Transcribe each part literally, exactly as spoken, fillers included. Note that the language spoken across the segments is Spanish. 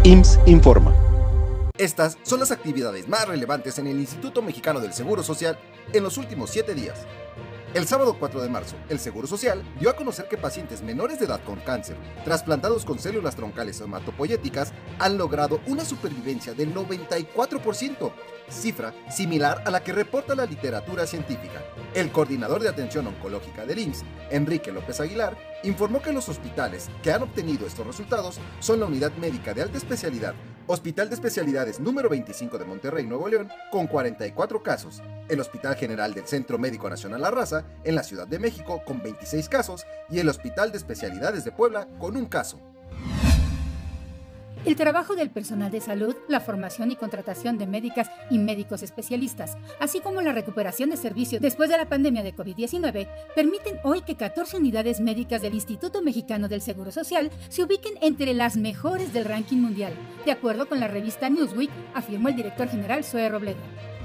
I M S S informa. Estas son las actividades más relevantes en el Instituto Mexicano del Seguro Social en los últimos siete días. El sábado cuatro de marzo, el Seguro Social dio a conocer que pacientes menores de edad con cáncer, trasplantados con células troncales hematopoyéticas, han logrado una supervivencia del noventa y cuatro por ciento, cifra similar a la que reporta la literatura científica. El coordinador de atención oncológica del I M S S, Enrique López Aguilar, informó que los hospitales que han obtenido estos resultados son la Unidad Médica de Alta Especialidad, Hospital de Especialidades número veinticinco de Monterrey, Nuevo León, con cuarenta y cuatro casos, el Hospital General del Centro Médico Nacional La Raza, en la Ciudad de México, con veintiséis casos, y el Hospital de Especialidades de Puebla, con un caso. El trabajo del personal de salud, la formación y contratación de médicas y médicos especialistas, así como la recuperación de servicios después de la pandemia de COVID diecinueve, permiten hoy que catorce unidades médicas del Instituto Mexicano del Seguro Social se ubiquen entre las mejores del ranking mundial, de acuerdo con la revista Newsweek, afirmó el director general Zoe Robledo.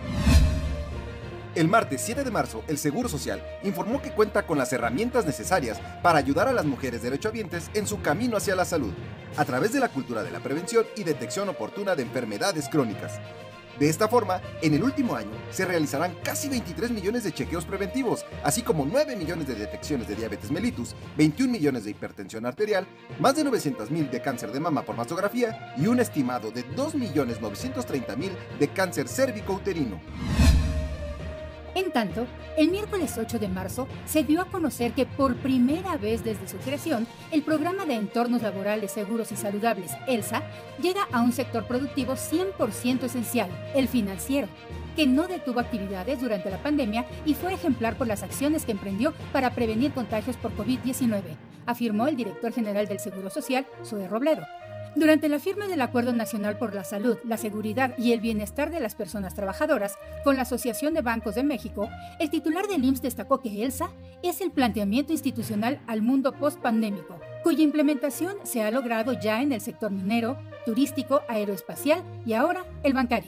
El martes siete de marzo, el Seguro Social informó que cuenta con las herramientas necesarias para ayudar a las mujeres derechohabientes en su camino hacia la salud, a través de la cultura de la prevención y detección oportuna de enfermedades crónicas. De esta forma, en el último año, se realizarán casi veintitrés millones de chequeos preventivos, así como nueve millones de detecciones de diabetes mellitus, veintiún millones de hipertensión arterial, más de novecientos mil de cáncer de mama por mastografía y un estimado de dos millones novecientos treinta mil de cáncer cérvico-uterino. En tanto, el miércoles ocho de marzo se dio a conocer que por primera vez desde su creación, el Programa de Entornos Laborales Seguros y Saludables, ELSA, llega a un sector productivo cien por ciento esencial, el financiero, que no detuvo actividades durante la pandemia y fue ejemplar por las acciones que emprendió para prevenir contagios por COVID diecinueve, afirmó el director general del Seguro Social, Zoe Robledo. Durante la firma del Acuerdo Nacional por la Salud, la Seguridad y el Bienestar de las Personas Trabajadoras con la Asociación de Bancos de México, el titular del I M S S destacó que ELSA es el planteamiento institucional al mundo post-pandémico, cuya implementación se ha logrado ya en el sector minero, turístico, aeroespacial y ahora el bancario.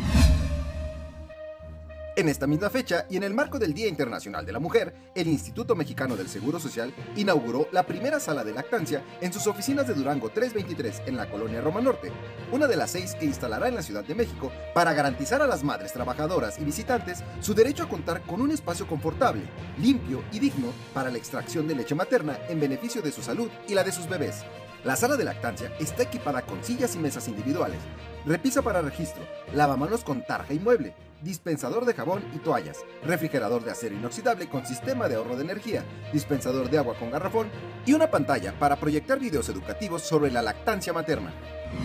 En esta misma fecha, y en el marco del Día Internacional de la Mujer, el Instituto Mexicano del Seguro Social inauguró la primera sala de lactancia en sus oficinas de Durango trescientos veintitrés en la colonia Roma Norte, una de las seis que instalará en la Ciudad de México para garantizar a las madres trabajadoras y visitantes su derecho a contar con un espacio confortable, limpio y digno para la extracción de leche materna en beneficio de su salud y la de sus bebés. La sala de lactancia está equipada con sillas y mesas individuales, repisa para registro, lavamanos con tarja y mueble, dispensador de jabón y toallas, refrigerador de acero inoxidable con sistema de ahorro de energía, dispensador de agua con garrafón y una pantalla para proyectar videos educativos sobre la lactancia materna.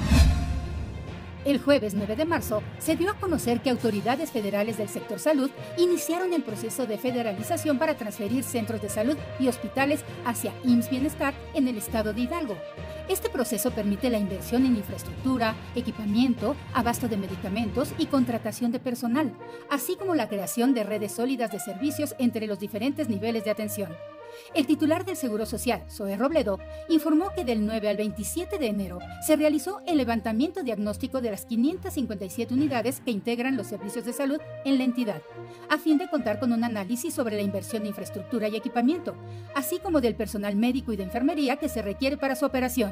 El jueves nueve de marzo se dio a conocer que autoridades federales del sector salud iniciaron el proceso de federalización para transferir centros de salud y hospitales hacia I M S S Bienestar en el estado de Hidalgo. Este proceso permite la inversión en infraestructura, equipamiento, abasto de medicamentos y contratación de personal, así como la creación de redes sólidas de servicios entre los diferentes niveles de atención. El titular del Seguro Social, Zoe Robledo, informó que del nueve al veintisiete de enero se realizó el levantamiento diagnóstico de las quinientas cincuenta y siete unidades que integran los servicios de salud en la entidad, a fin de contar con un análisis sobre la inversión de infraestructura y equipamiento, así como del personal médico y de enfermería que se requiere para su operación.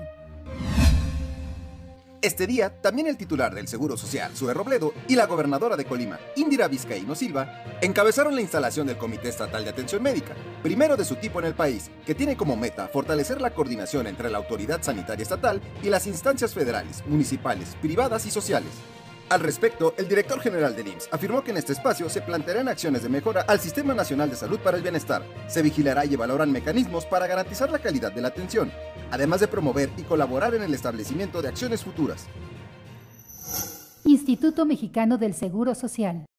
Este día, también el titular del Seguro Social, Zoe Robledo, y la gobernadora de Colima, Indira Vizcaíno Silva, encabezaron la instalación del Comité Estatal de Atención Médica, primero de su tipo en el país, que tiene como meta fortalecer la coordinación entre la autoridad sanitaria estatal y las instancias federales, municipales, privadas y sociales. Al respecto, el director general del I M S S afirmó que en este espacio se plantearán acciones de mejora al Sistema Nacional de Salud para el Bienestar, se vigilará y evaluarán mecanismos para garantizar la calidad de la atención, además de promover y colaborar en el establecimiento de acciones futuras. Instituto Mexicano del Seguro Social.